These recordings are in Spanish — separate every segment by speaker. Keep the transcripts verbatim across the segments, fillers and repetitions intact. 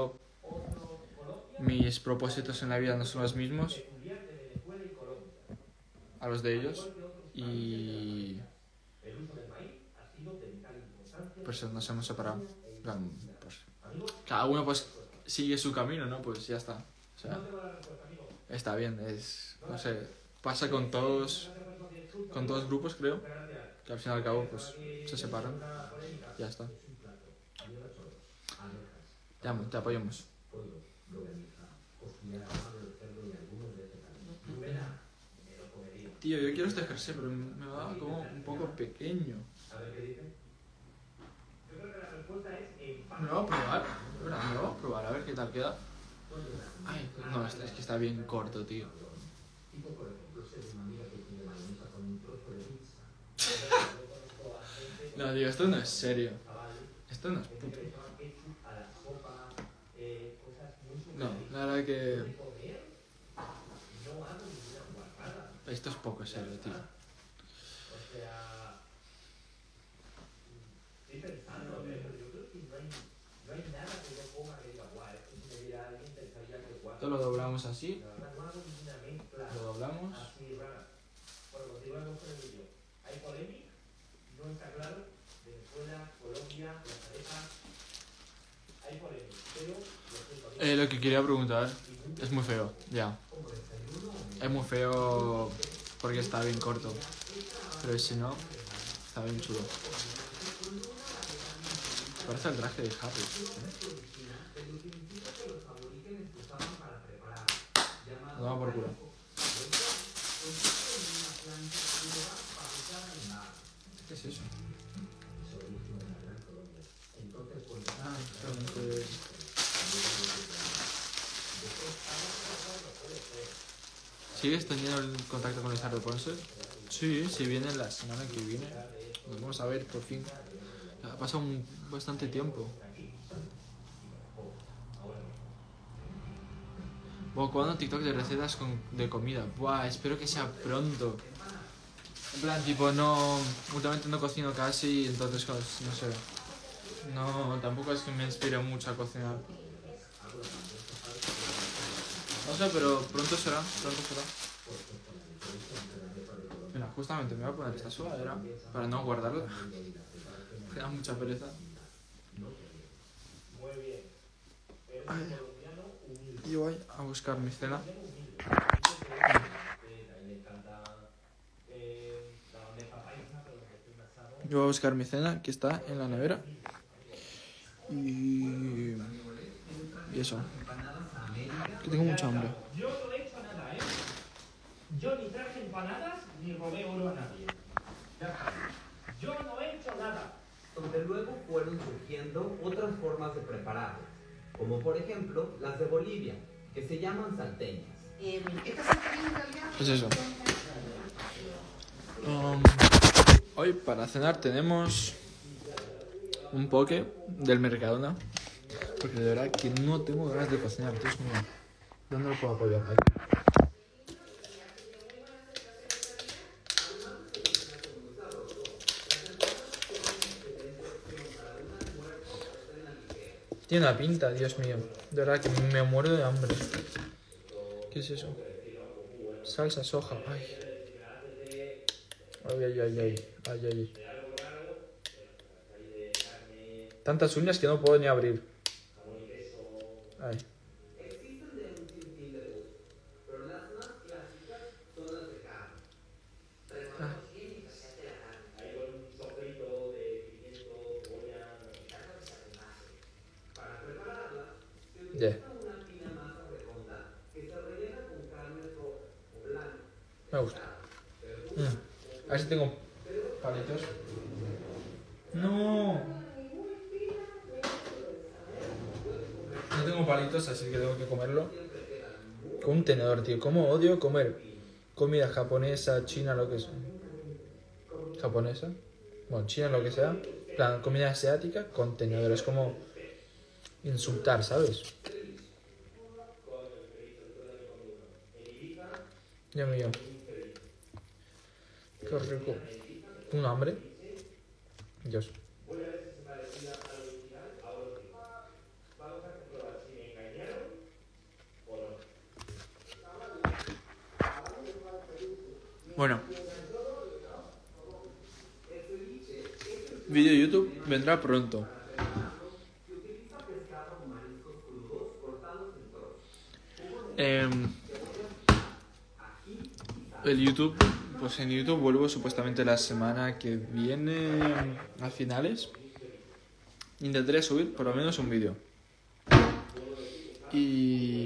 Speaker 1: mis propósitos en la vida no son los mismos a los de ellos y pues nos hemos separado. Pues, cada uno pues sigue su camino, ¿no? Pues ya está. O sea, está bien, es, no sé, pasa con todos, con todos grupos, creo, que al fin y al cabo pues se separan, ya está. Te amo, te apoyamos. Tío, yo quiero este jersey, pero me va como un poco pequeño. Me lo voy a probar, espera, me lo voy a probar, a ver qué tal queda. Ay, no, este es que está bien corto, tío. No, tío, esto no es serio. Esto no es puto. No, la verdad que... Esto es poco serio, tío. Esto lo doblamos así. Lo doblamos. Eh, lo que quería preguntar, es muy feo, ya. Es muy feo porque está bien corto, pero si no, está bien chulo. Parece el traje de Harry, ¿eh? Lo damos por culo. ¿Qué es eso? Ah, solamente... ¿Sigues teniendo el contacto con Lizardo Ponce? Sí, sí viene la semana que viene. Nos vamos a ver por fin. Ha pasado un, bastante tiempo. Bueno, ¿cuándo TikTok de recetas con, de comida? Buah, espero que sea pronto. En plan, tipo, no... Últimamente no cocino casi, entonces, no sé. No, tampoco es que me inspire mucho a cocinar. No sé, pero pronto será, pronto será. Mira, justamente me voy a poner esta sudadera para no guardarla. Me da mucha pereza. Ay. Y voy a buscar mi cena. Yo voy a buscar mi cena, que está en la nevera. Y... Y eso. Que tengo mucha hambre.
Speaker 2: Yo no he hecho nada, ¿eh? Yo ni traje empanadas ni robé oro a nadie. Ya está. Yo no he hecho nada.
Speaker 3: Donde luego fueron surgiendo otras formas de prepararlas, como por ejemplo las de Bolivia, que se llaman salteñas.
Speaker 4: Eh, ¿Estas salteñas en realidad?
Speaker 1: Pues eso. Um, hoy para cenar tenemos un poke del Mercadona, porque de verdad que no tengo ganas de cocinar. Dios mío, ¿dónde lo puedo apoyar? Aquí. Tiene una pinta, Dios mío. De verdad que me muero de hambre. ¿Qué es eso? Salsa soja. Ay. Ay, ay, ay, ay. Ay, ay. Tantas uñas que no puedo ni abrir. Ay. Ya. Yeah. Me gusta. Mm. A ver si tengo palitos. No. No tengo palitos, así que tengo que comerlo con un tenedor, tío. Cómo odio comer comida japonesa, china, lo que sea. Japonesa. Bueno, china, lo que sea. En plan, comida asiática con tenedor. Es como insultar, ¿sabes? Dios mío. Qué rico. Un hambre. Dios. Bueno. Vídeo YouTube vendrá pronto. Eh, el YouTube, pues en YouTube vuelvo supuestamente la semana que viene a finales. Intentaré subir por lo menos un vídeo. Y...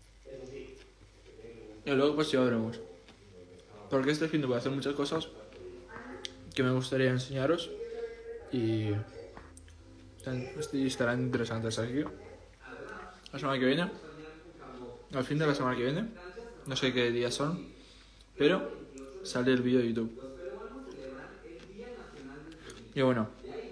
Speaker 1: y luego pues ya veremos. Porque este fin de voy a hacer muchas cosas que me gustaría enseñaros. Y... estarán interesantes aquí. La semana que viene, al fin de la semana que viene, no sé qué días son, pero sale el vídeo de YouTube. Y bueno,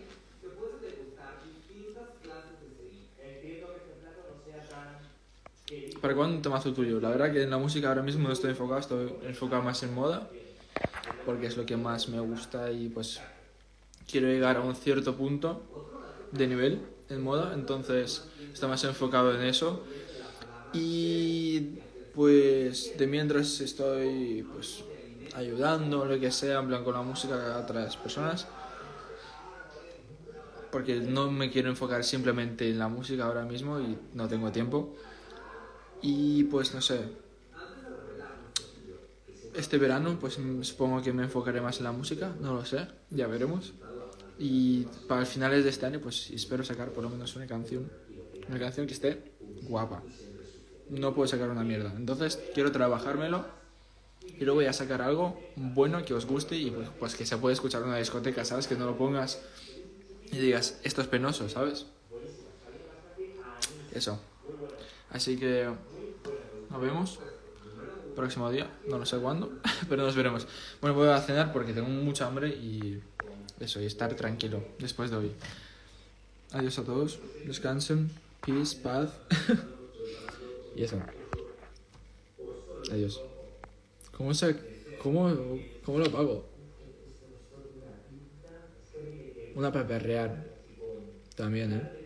Speaker 1: ¿para cuándo un temazo tuyo? La verdad que en la música ahora mismo no estoy enfocado, estoy enfocado más en moda, porque es lo que más me gusta y pues quiero llegar a un cierto punto de nivel en moda, entonces estoy más enfocado en eso. Y pues de mientras estoy pues ayudando, lo que sea, en plan con la música a otras personas, porque no me quiero enfocar simplemente en la música ahora mismo y no tengo tiempo. Y pues no sé, este verano pues supongo que me enfocaré más en la música, no lo sé, ya veremos. Y para finales de este año pues espero sacar por lo menos una canción, una canción que esté guapa. No puedo sacar una mierda, entonces quiero trabajármelo y luego voy a sacar algo bueno que os guste y pues, pues que se puede escuchar en una discoteca, ¿sabes? Que no lo pongas y digas, esto es penoso, ¿sabes? Eso. Así que nos vemos próximo día, no lo sé cuándo, pero nos veremos. Bueno, voy a cenar porque tengo mucha hambre y eso, y estar tranquilo después de hoy. Adiós a todos, descansen, peace, paz. Y eso. Adiós. ¿Cómo se... cómo... cómo lo pago? Una para perrear. También, ¿eh?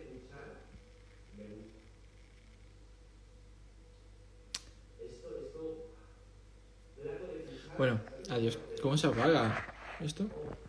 Speaker 1: Bueno, adiós. ¿Cómo se apaga esto?